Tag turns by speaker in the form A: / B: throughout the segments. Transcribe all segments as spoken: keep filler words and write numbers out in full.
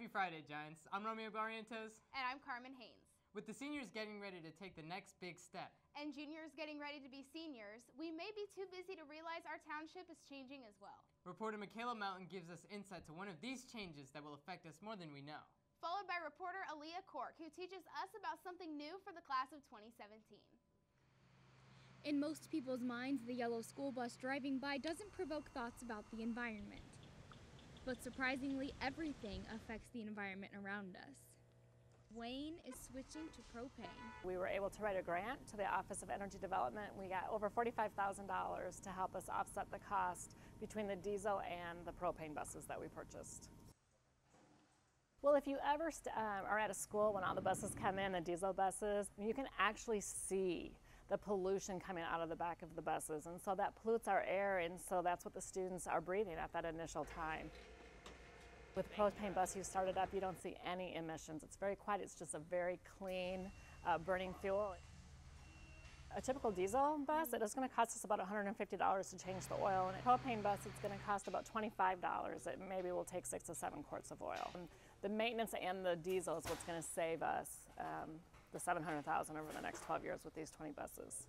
A: Friday, Giants. I'm Romeo Barrientos.
B: And I'm Carmen Haynes.
A: With the seniors getting ready to take the next big step,
B: and juniors getting ready to be seniors, we may be too busy to realize our township is changing as well.
A: Reporter Michaela Melton gives us insight to one of these changes that will affect us more than we know.
B: Followed by reporter Aaliyah Cork, who teaches us about something new for the class of twenty seventeen.
C: In most people's minds, the yellow school bus driving by doesn't provoke thoughts about the environment. But surprisingly, everything affects the environment around us. Wayne is switching to propane.
D: We were able to write a grant to the Office of Energy Development. We got over forty-five thousand dollars to help us offset the cost between the diesel and the propane buses that we purchased. Well, if you ever st uh, are at a school when all the buses come in, the diesel buses, you can actually see the pollution coming out of the back of the buses, and so that pollutes our air, and so that's what the students are breathing at that initial time. With propane bus, you start it up, you don't see any emissions. It's very quiet, it's just a very clean uh, burning fuel. A typical diesel bus, it is going to cost us about one hundred fifty dollars to change the oil, and a propane bus, it's going to cost about twenty-five dollars. It maybe will take six to seven quarts of oil. And the maintenance and the diesel is what's going to save us um, the seven hundred thousand dollars over the next twelve years with these twenty buses.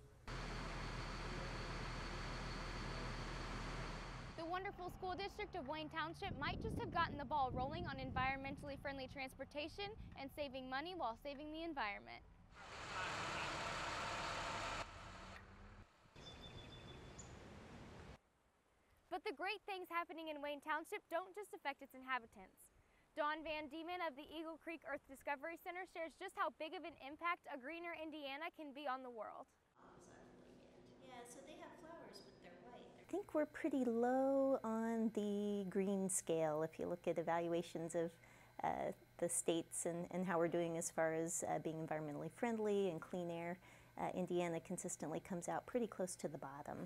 C: The wonderful school district of Wayne Township might just have gotten the ball rolling on environmentally friendly transportation and saving money while saving the environment. But the great things happening in Wayne Township don't just affect its inhabitants. Dawn Van Diemen of the Eagle Creek Earth Discovery Center shares just how big of an impact a greener Indiana can be on the world.
E: Yeah, so they have flowers, but they're white.
F: I think we're pretty low on the green scale if you look at evaluations of uh, the states and, and how we're doing as far as uh, being environmentally friendly and clean air. Uh, Indiana consistently comes out pretty close to the bottom.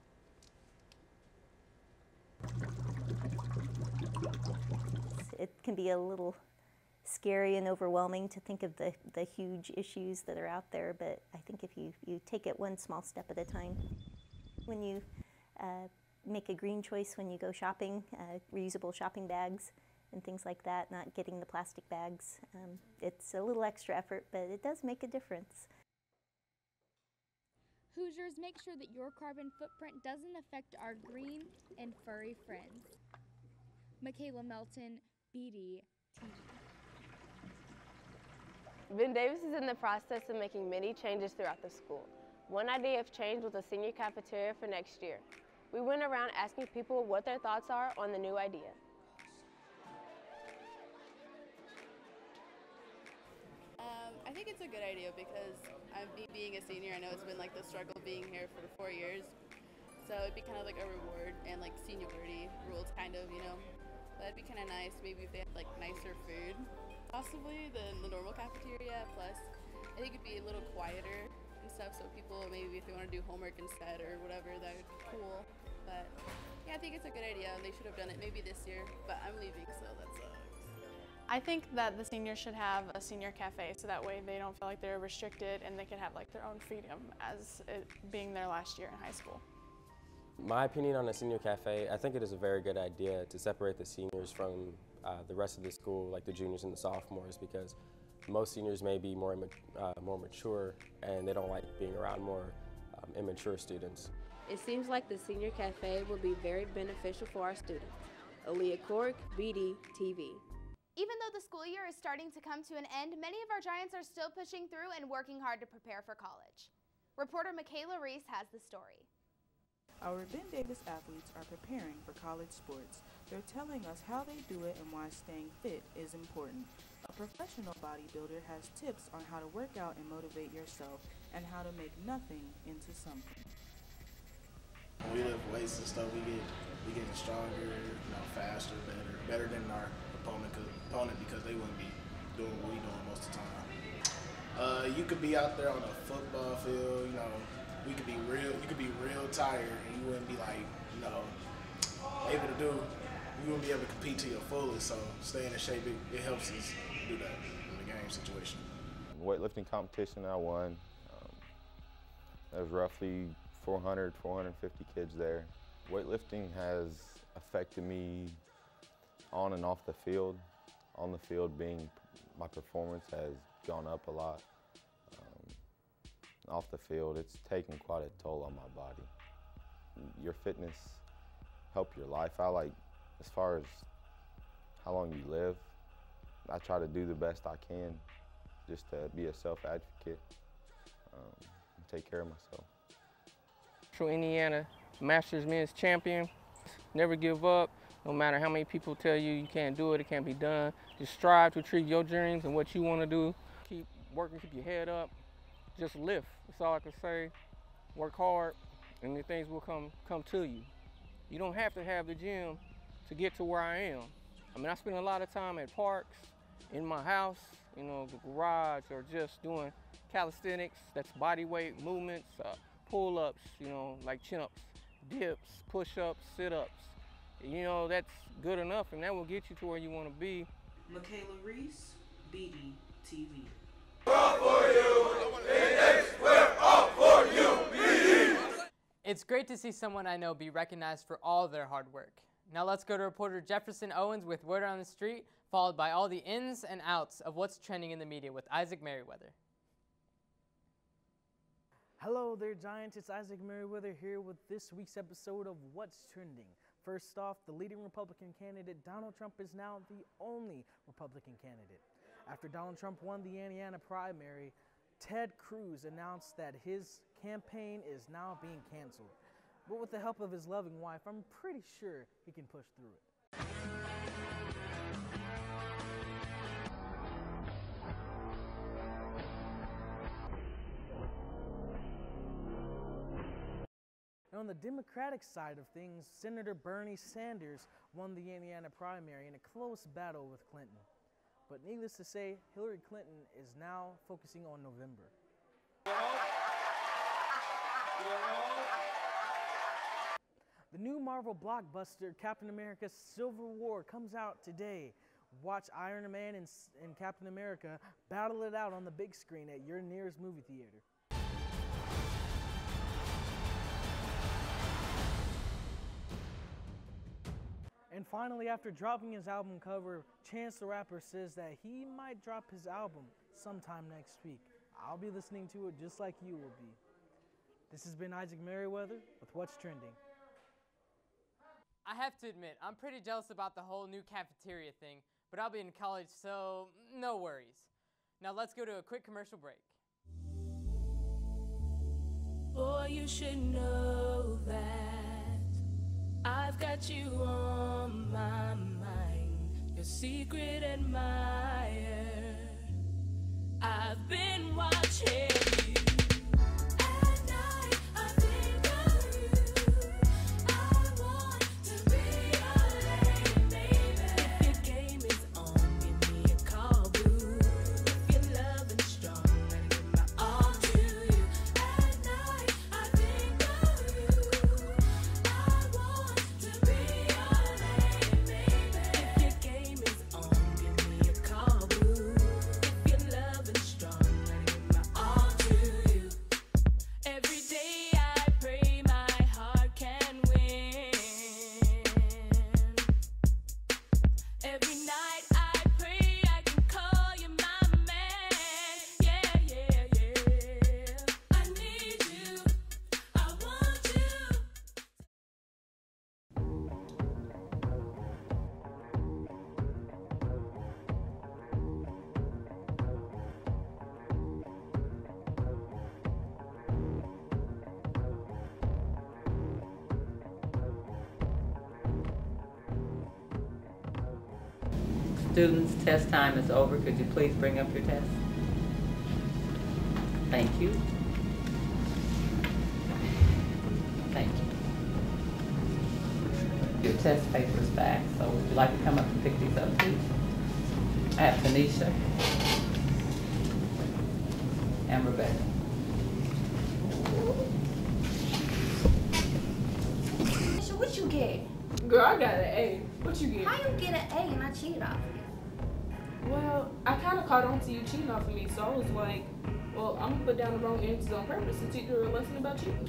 F: It can be a little scary and overwhelming to think of the, the huge issues that are out there, but I think if you, you take it one small step at a time. When you uh, make a green choice when you go shopping, uh, reusable shopping bags and things like that, not getting the plastic bags, um, it's a little extra effort, but it does make a difference.
C: Hoosiers, make sure that your carbon footprint doesn't affect our green and furry friends. Michaela Melton, B D T V.
G: Ben Davis is in the process of making many changes throughout the school. One idea of change was a senior cafeteria for next year. We went around asking people what their thoughts are on the new idea.
H: Um, I think it's a good idea because I'm, me being a senior, I know it's been like the struggle being here for four years. So it'd be kind of like a reward and like seniority rules kind of, you know. That'd be kind of nice, maybe if they had like nicer food, possibly, than the normal cafeteria. Plus, I think it'd be a little quieter and stuff, so people maybe if they want to do homework instead or whatever, that would be cool. But yeah, I think it's a good idea, and they should have done it maybe this year, but I'm leaving, so that sucks.
I: I think that the seniors should have a senior cafe, so that way they don't feel like they're restricted and they can have like their own freedom as it being their last year in high school.
J: My opinion on a senior cafe, I think it is a very good idea to separate the seniors from uh, the rest of the school, like the juniors and the sophomores, because most seniors may be more, uh, more mature and they don't like being around more um, immature students.
G: It seems like the senior cafe will be very beneficial for our students. Aaliyah Cork, B D T V.
B: Even though the school year is starting to come to an end, many of our Giants are still pushing through and working hard to prepare for college. Reporter Michaela Reese has the story.
K: Our Ben Davis athletes are preparing for college sports. They're telling us how they do it and why staying fit is important. A professional bodybuilder has tips on how to work out and motivate yourself and how to make nothing into something.
L: When we lift weights and stuff, we get we getting stronger, you know, faster, better, better than our opponent, opponent because they wouldn't be doing what we doing most of the time. Uh, you could be out there on a football field, you know. We could be real, you could be real tired and you wouldn't be like, you know, able to do, you wouldn't be able to compete to your fullest, so staying in shape, it, it helps us do that in the game situation.
M: Weightlifting competition I won, um, there was roughly four hundred, four hundred fifty kids there. Weightlifting has affected me on and off the field. on the field, being my performance has gone up a lot. Um, off the field, it's taken quite a toll on my body. Your fitness help your life. I like, as far as how long you live, I try to do the best I can just to be a self-advocate um, and take care of myself.
N: Central Indiana Masters Men's Champion. Never give up, no matter how many people tell you you can't do it, it can't be done. Just strive to achieve your dreams and what you want to do. Keep working, keep your head up. Just lift, that's all I can say. Work hard, and the things will come, come to you. You don't have to have the gym to get to where I am. I mean, I spend a lot of time at parks, in my house, you know, the garage, or just doing calisthenics, that's body weight movements, uh, pull-ups, you know, like chin-ups, dips, push-ups, sit-ups. You know, that's good enough, and that will get you to where you want to be.
K: Michaela Reese, B D T V.
A: It's great to see someone I know be recognized for all their hard work. Now let's go to reporter Jefferson Owens with Word on the Street, followed by all the ins and outs of what's trending in the media with Isaac Merriweather.
O: Hello there, Giants. It's Isaac Merriweather here with this week's episode of What's Trending. First off, the leading Republican candidate, Donald Trump, is now the only Republican candidate. After Donald Trump won the Indiana primary, Ted Cruz announced that his campaign is now being canceled. But with the help of his loving wife, I'm pretty sure he can push through it. And on the Democratic side of things, Senator Bernie Sanders won the Indiana primary in a close battle with Clinton. But needless to say, Hillary Clinton is now focusing on November. The new Marvel blockbuster, Captain America Civil War, comes out today. Watch Iron Man and, and Captain America battle it out on the big screen at your nearest movie theater. And finally, after dropping his album cover, Chance the Rapper says that he might drop his album sometime next week. I'll be listening to it just like you will be. This has been Isaac Merriweather with What's Trending.
A: I have to admit, I'm pretty jealous about the whole new cafeteria thing, but I'll be in college, so no worries. Now let's go to a quick commercial break.
P: Boy, you should know that I've got you on my mind, your secret admirer. I've been watching you. At night, I think of you. I want to be your lady, baby. If your game is on, give me a call, boo. If you're loving strong, let me give my all to you. At night, I think of you. I want to be your lady, baby. If your game is on, give me a call, boo. If you're loving strong, let me give my all to you. Every day I pray my heart can win. Every night I pray I can call you my man. Yeah, yeah, yeah. I need you. I want you.
Q: Students, test time is over. Could you please bring up your test? Thank you. Thank you. Your test paper's back, so would you like to come up and pick these up, please? I have Tanisha and Rebecca.
R: So what you get?
S: Girl, I got an A. What you get?
R: How you get an A and I cheated off you?
S: Well, I kind of caught on to you cheating off of me, so I was like, well, I'm gonna put down the wrong answers on purpose to teach her a lesson about you.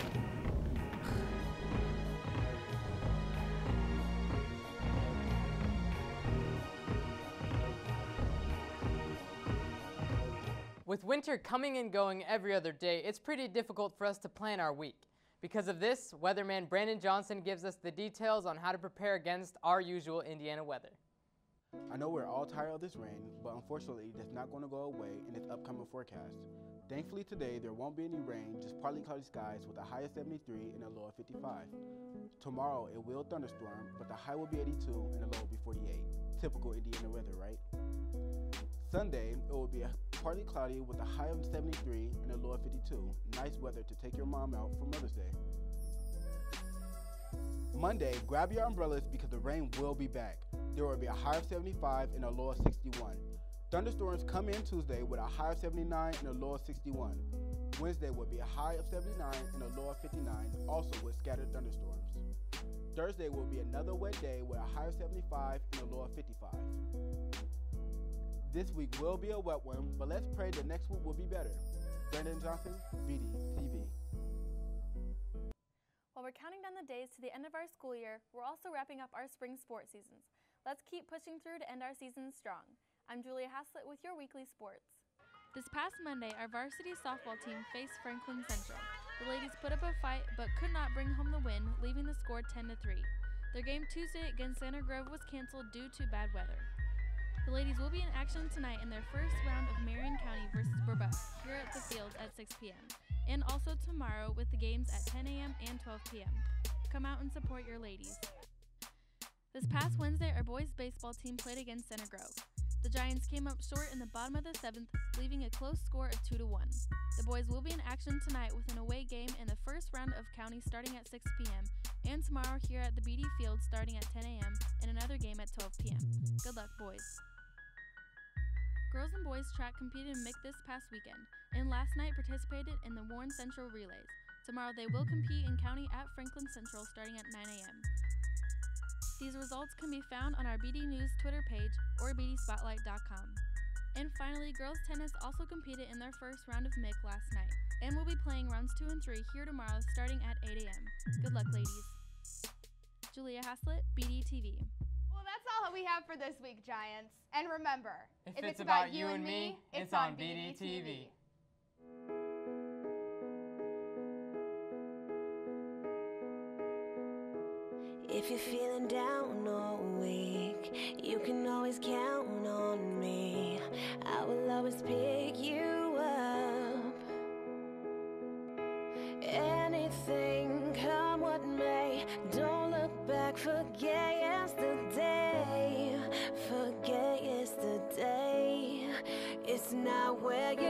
A: With winter coming and going every other day, it's pretty difficult for us to plan our week. Because of this, weatherman Brandon Johnson gives us the details on how to prepare against our usual Indiana weather.
T: I know we're all tired of this rain, but unfortunately that's not going to go away in its upcoming forecast. Thankfully today there won't be any rain, just partly cloudy skies with a high of seventy-three and a low of fifty-five. Tomorrow it will thunderstorm, but the high will be eighty-two and the low will be forty-eight. Typical Indiana weather, right? Sunday it will be partly cloudy with a high of seventy-three and a low of fifty-two. Nice weather to take your mom out for Mother's Day. Monday, grab your umbrellas because the rain will be back. There will be a high of seventy-five and a low of sixty-one. Thunderstorms come in Tuesday with a high of seventy-nine and a low of sixty-one. Wednesday will be a high of seventy-nine and a low of fifty-nine, also with scattered thunderstorms. Thursday will be another wet day with a high of seventy-five and a low of fifty-five. This week will be a wet one, but let's pray the next week will be better. Brandon Johnson, B D T V.
U: While we're counting down the days to the end of our school year, we're also wrapping up our spring sports seasons. Let's keep pushing through to end our season strong. I'm Julia Haslett with your weekly sports.
V: This past Monday, our varsity softball team faced Franklin Central. The ladies put up a fight but could not bring home the win, leaving the score ten to three. Their game Tuesday against Center Grove was canceled due to bad weather. The ladies will be in action tonight in their first round of Marion County versus Burbuck here at the field at six p m and also tomorrow with the games at ten a m and twelve p m Come out and support your ladies. This past Wednesday, our boys baseball team played against Center Grove. The Giants came up short in the bottom of the seventh, leaving a close score of two to one. The boys will be in action tonight with an away game in the first round of county starting at six p m and tomorrow here at the B D Field starting at ten a m and another game at twelve p m Good luck, boys. Girls and boys track competed in M I C this past weekend, and last night participated in the Warren Central Relays. Tomorrow they will compete in county at Franklin Central starting at nine a m These results can be found on our B D News Twitter page or b d spotlight dot com. And finally, girls tennis also competed in their first round of M I C last night, and will be playing rounds two and three here tomorrow starting at eight a m Good luck, ladies. Julia Haslett, B D T V.
B: Well, that's all we have for this week, Giants. And remember,
A: if, if it's, it's about, about you and me, it's on B D T V.
W: If you're feeling down or weak, you can always count on me. I will always pick you up. Anything, come what may, don't look back, forget yesterday. Forget yesterday. It's not where you